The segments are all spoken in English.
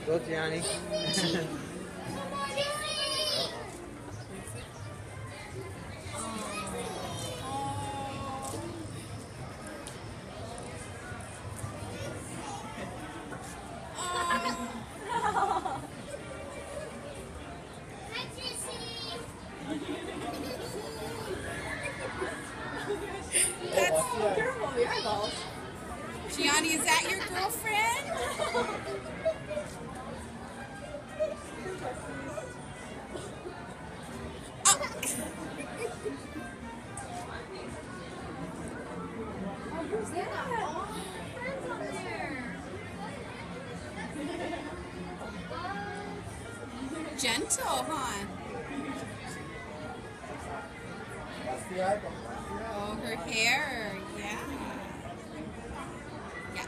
Go, Gianni. Gianni, is that your girlfriend? Gentle, huh? Oh, her hair, yeah. Yeah.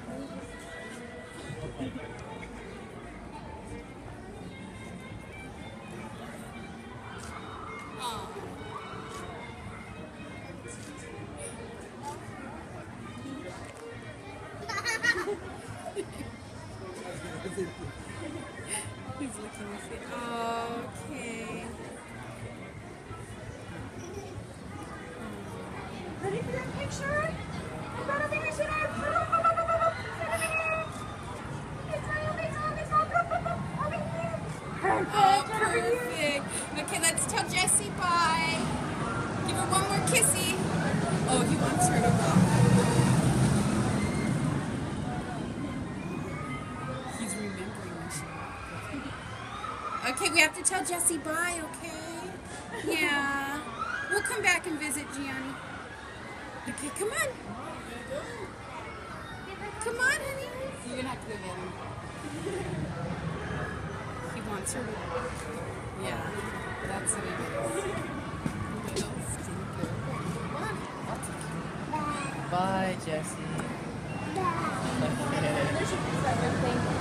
Oh. He's looking at it. Okay. Ready for that picture? I'm gonna be your Oh, perfect. Okay, let's tell Jessie bye. Give her one more kissy. Oh, he wants her to walk. He's remembering when she walked. Okay, we have to tell Jessie bye, okay? Yeah. We'll come back and visit Gianni. Okay, come on. Come on, honey. You're gonna have to go get him. He wants her to walk. Yeah, that's what it is. Bye, Jessie. There should be everything.